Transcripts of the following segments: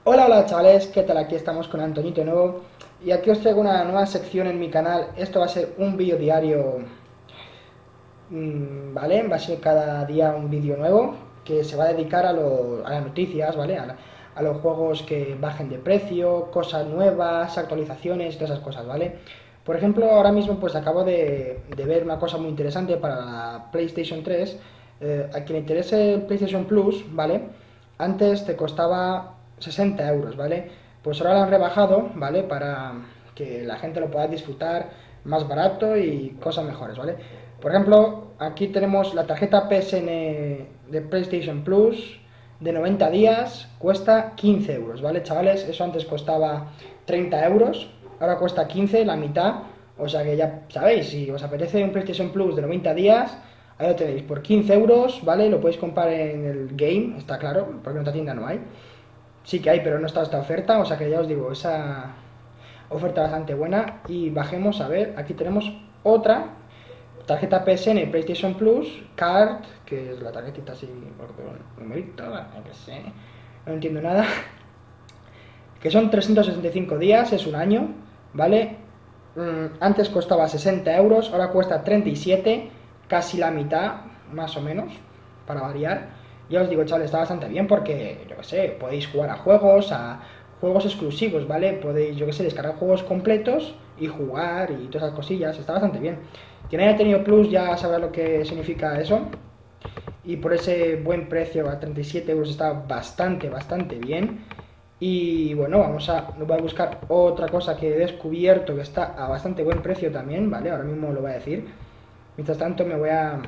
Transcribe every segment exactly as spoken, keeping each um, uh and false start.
Hola, hola chavales, ¿qué tal? Aquí estamos con Antonito de nuevo y aquí os traigo una nueva sección en mi canal. Esto va a ser un vídeo diario, mmm, ¿vale? Va a ser cada día un vídeo nuevo que se va a dedicar a, lo- a las noticias, ¿vale? A, la- a los juegos que bajen de precio, cosas nuevas, actualizaciones y todas esas cosas, ¿vale? Por ejemplo, ahora mismo pues acabo de, de ver una cosa muy interesante para la PlayStation tres. Eh, a quien le interese el PlayStation Plus, ¿vale? Antes te costaba sesenta euros, ¿vale? Pues ahora lo han rebajado, ¿vale? Para que la gente lo pueda disfrutar más barato y cosas mejores, ¿vale? Por ejemplo, aquí tenemos la tarjeta P S N de PlayStation Plus de noventa días, cuesta quince euros, ¿vale, chavales? Eso antes costaba treinta euros, ahora cuesta quince, la mitad. O sea que ya sabéis, si os apetece un PlayStation Plus de noventa días, ahí lo tenéis por quince euros, ¿vale? Lo podéis comprar en el Game, está claro, porque en otra tienda no hay. Sí que hay, pero no está esta oferta, o sea que ya os digo, esa oferta bastante buena. Y bajemos a ver, aquí tenemos otra tarjeta P S N PlayStation Plus Card, que es la tarjetita así, un numerito, no que sé, no entiendo nada, que son trescientos sesenta y cinco días, es un año, ¿vale? Mm, antes costaba sesenta euros, ahora cuesta treinta y siete, casi la mitad, más o menos, para variar. Ya os digo, chavales, está bastante bien porque, yo que sé, podéis jugar a juegos, a juegos exclusivos, ¿vale? Podéis, yo que sé, descargar juegos completos y jugar y todas esas cosillas, está bastante bien. Quien haya tenido Plus ya sabrá lo que significa eso. Y por ese buen precio, a treinta y siete euros, está bastante, bastante bien. Y bueno, vamos a, voy a buscar otra cosa que he descubierto que está a bastante buen precio también, ¿vale? Ahora mismo lo voy a decir. Mientras tanto me voy a,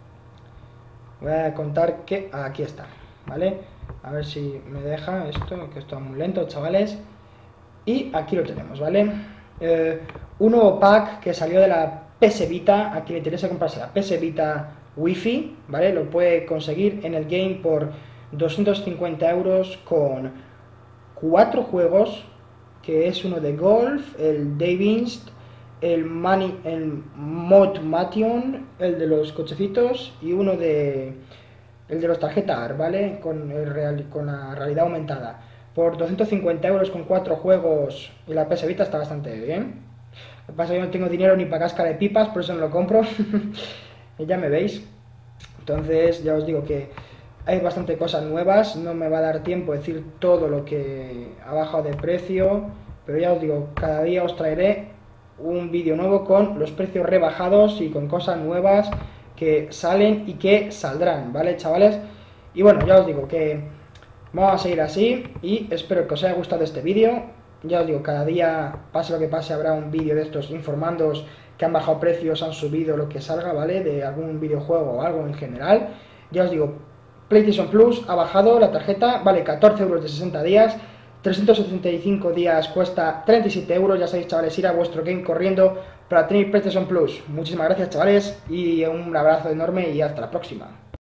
voy a contar que aquí está, ¿vale? A ver si me deja esto, que esto es muy lento, chavales. Y aquí lo tenemos, ¿vale? Eh, un nuevo pack que salió de la P S Vita. A quien le interesa comprarse la P S Vita Wi-Fi, ¿vale? Lo puede conseguir en el game por doscientos cincuenta euros con cuatro juegos, que es uno de golf, el Davinst, el, Mani, el Mod Mation, el de los cochecitos y uno de el de los tarjeta A R, ¿vale? Con, el real, con la realidad aumentada. Por doscientos cincuenta euros con cuatro juegos y la P S Vita está bastante bien. Lo que pasa es que no tengo dinero ni para casca de pipas, por eso no lo compro. Y ya me veis. Entonces, ya os digo que hay bastante cosas nuevas. No me va a dar tiempo decir todo lo que ha bajado de precio. Pero ya os digo, cada día os traeré un vídeo nuevo con los precios rebajados y con cosas nuevas que salen y que saldrán, ¿vale, chavales? Y bueno, ya os digo que vamos a seguir así y espero que os haya gustado este vídeo. Ya os digo, cada día, pase lo que pase, habrá un vídeo de estos informando que han bajado precios, han subido lo que salga, ¿vale? De algún videojuego o algo en general. Ya os digo, PlayStation Plus ha bajado la tarjeta, vale catorce euros de sesenta días, trescientos setenta y cinco días cuesta treinta y siete euros. Ya sabéis, chavales, ir a vuestro game corriendo para tener PlayStation Plus. Muchísimas gracias, chavales, y un abrazo enorme y hasta la próxima.